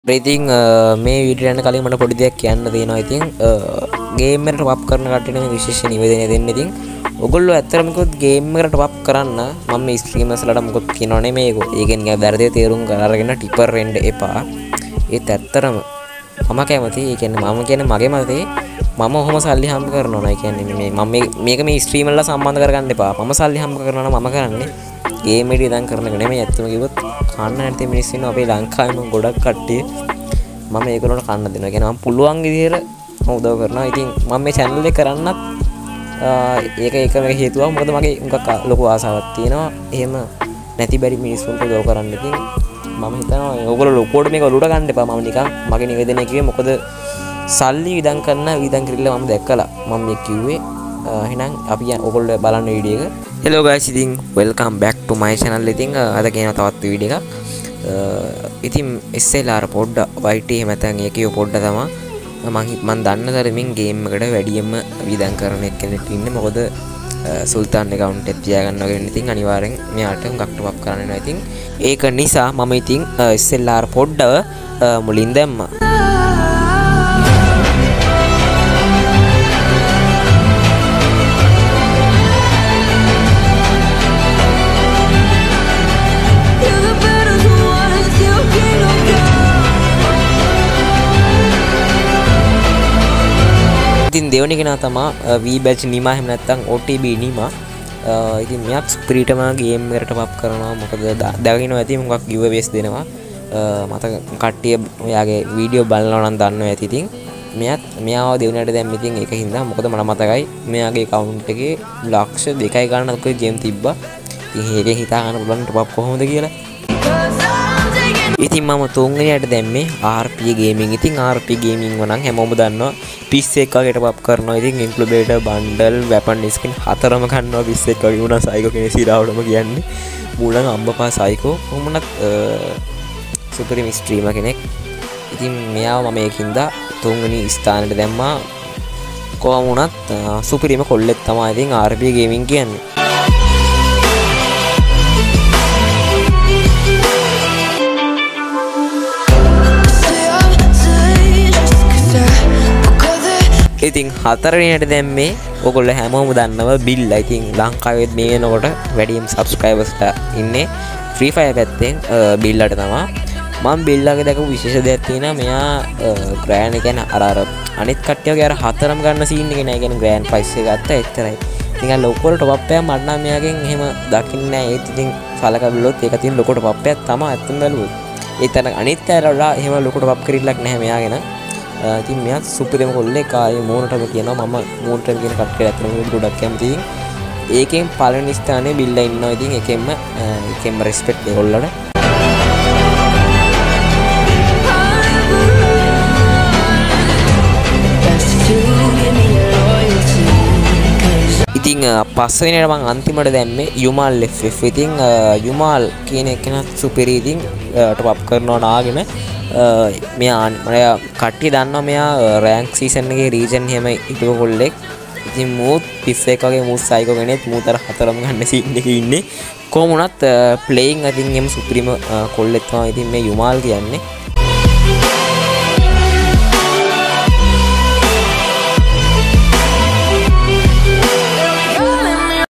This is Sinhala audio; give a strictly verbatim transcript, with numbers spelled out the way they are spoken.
ඉතින් මේ වීඩියෝ යන කලින් මට පොඩි දෙයක් කියන්න තියෙනවා. ඉතින් ගේම් එකට ටොප් කරන කට්ටියට මේ විශේෂ නිවේදනය දෙන්න. ඉතින් ඔයගොල්ලෝ ඇත්තටම කිව්වොත් ගේම් එකට ටොප් කරන්න මම මේ ස්ට්‍රීමර්ස්ලාට මොකද කියනව නෙමෙයි ඒක. ඒක නිකන් වැරදි තේරුම් අරගෙන ටිපර් වෙන්න එපා. ඒත් ඇත්තටම මම කැමති. ඒ කියන්නේ මම කියන්නේ මගේ මතේ මම ඔහොම සල්ලි හම්බ කරනවා නයි කියන්නේ මේ මම මේක මේ ස්ට්‍රීමර්ලා සම්බන්ධ කරගන්න එපා. මම සල්ලි හම්බ කරනවා නම් මම කරන්නේ ගේම් එකේ ඉඳන් කරන එක නෙමෙයි. ඇත්තම කිව්වොත් කන්න නැති මිනිස්සු ඉන්නවා අපේ ලංකාවේම ගොඩක් කට්ටිය. මම ඒගොල්ලන්ට කන්න දෙනවා. ඒ කියන්නේ මම පුළුවන් විදිහට මම උදව් කරනවා. ඉතින් මම මේ channel එක කරන්නත් ඒක එකම හේතුවක්. මොකද මගේ උන්ක ලොකු ආසාවක් තියෙනවා. එහෙම නැති බැරි මිනිස්සුන්ට උදව් කරන්න. ඉතින් මම හිතනවා ඕගොල්ලෝ ලොකෝට මේක ඔලුවට ගන්න එපා. මම නිකන් මගේ නිවේදනය කිව්වේ මොකද සල්ලි විදන් කරන විදන් කිරිල්ල මම දැක්කලා මම මේ කිව්වේ. එහෙනම් අපි ඕගොල්ලෝ බලන්න වීඩියෝ එක. hello guys, ඉතින් welcome back to my channel. ඉතින් අද කියන තවත් වීඩියෝ එකක්. ඉතින් S L R පොඩ්ඩ Y T එහෙම නැත්නම් ඒකේ පොඩ්ඩ තමයි මම මම දන්න තරමින් ගේම් එකට වැඩියෙන්ම විදන් කරන එක්කෙනෙක් ඉන්නේ. මොකද සුල්තාන් account එක තියාගන්න වගේ ඉතින් අනිවාර්යෙන් මෙයාට හුඟක් ටොප් කරන්න වෙනවා. ඉතින් ඒක නිසා මම ඉතින් S L R පොඩ්ඩව මුලින් දැම්මා. ඉතින් දෙවෙනි කෙනා තමයි V batch නිමා එහෙම නැත්නම් O T B නිමා. ඉතින් මෙයක් ස්පිරිටම ගේම් එකට ටොප් කරනවා. මොකද දැකිනවා ඇති මොකක් giveaways දෙනවා. මට කට්ටිය ඔයාගේ වීඩියෝ බලනවා නම් දන්නවා ඇති. ඉතින් මෙයත් මෙයාව දෙවෙනියට දැම්ම. ඉතින් ඒක හින්දා මොකද මට මතකයි මෙයාගේ account එකේ ලක්ෂ දෙකයි ගන්න ඔක ගේම් තිබ්බා. ඉතින් ඒකෙන් හිතා ගන්න පුළුවන් ටොප් කොහොමද කියලා. ඉතින් මම තුන්වෙනියට දැම්මේ R P Gaming. ඉතින් R P Gaming වනම් හැමෝම දන්නවා පිස් එක වගේ ටොප් කරනවා. ඉතින් ඉන්ක්ලුබේටර් බන්ඩල් වෙපන් ස්කින් හතරම ගන්නවා. පිස් එක වගේ වුණා සයිකෝ කෙනෙක් සිරාවටම කියන්නේ මූලං අම්බපා සයිකෝ කොහොමනත් සුපරිම ස්ට්‍රීමර් කෙනෙක්. ඉතින් මෙයාව මම ඒකින්ද තුන්වෙනි ස්ථානයට දැම්මා. කොහොම වුණත් සුපරිම කොල්ලෙක් තමයි ඉතින් R P Gaming කියන්නේ. ඉතින් හතරවෙනියට දැම්මේ ඔයගොල්ලෝ හැමෝම දන්නවා බිල්ලා. ඉතින් ලංකාවේ මේ වෙනකොට වැඩිම සබ්ස්ක්‍රයිබර්ස්ලා ඉන්නේ Free Fire පැත්තෙන් බිල්ලාට තමයි. මම බිල්ලාගේ දැකපු විශේෂ දෙයක් තියෙනවා. මෙයා ග්‍රෑන්ඩ් කියන්නේ අර අර අනිත් කට්ටියගේ අර හතරම ගන්න සීන් එක නෑ. කියන්නේ ග්‍රෑන්ඩ් ප්‍රයිස් එක ගත්තා එච්චරයි. නිකන් ලොකෝට ටොප් එකක් මට නම් මෙයාගෙන් එහෙම දකින්නේ නෑ. ඒත් ඉතින් සලක බැලුවොත් ඒක තියෙන ලොකෝට ටොප් එකක් තමයි ඇත්තම බැලුවොත්. ඒත් අර අනිත් අයලා එහෙම ලොකෝට ටොප් කිරිල්ලක් නැහැ මෙයාගෙන. ඉතින් මෙයා සුපිරිම කොල්ලෙක්. ආයේ මෝනටම කියනවා මම මෝනටම කියන කට්ටිය ඇත්තටම ගොඩක් කැමතියි. ඒකෙන් පළවෙනි ස්ථානයේ බිල්ලා ඉන්නවා. ඉතින් ඒකෙන්ම ඒකෙන්ම රෙස්පෙක්ට් ඒගොල්ලන්ට. ඉතින් පස්වෙනියට මම අන්තිමට දැම්මේ යුමාල් F F. ඉතින් යුමාල් කියන එකනත් සුපිරි. ඉතින් ටොප් කරනවා නාගෙන මෙයා මම කට්ටිය දන්නවා මෙයා රෑන්ක් සීසන් එකේ රීජන් එහෙම හිටපු කොල්ලෙක්. ඉතින් මූත් පිස් එක වගේ මූත් සයිකෝ කෙනෙක්. මූතර හතරම ගන්න සීන් එකේ ඉන්නේ. කොහොම වුණත් ප්ලේයින් අතින් එම් සුප්‍රීම කොල්ලෙක් තමයි ඉතින් මේ යුමාල් කියන්නේ.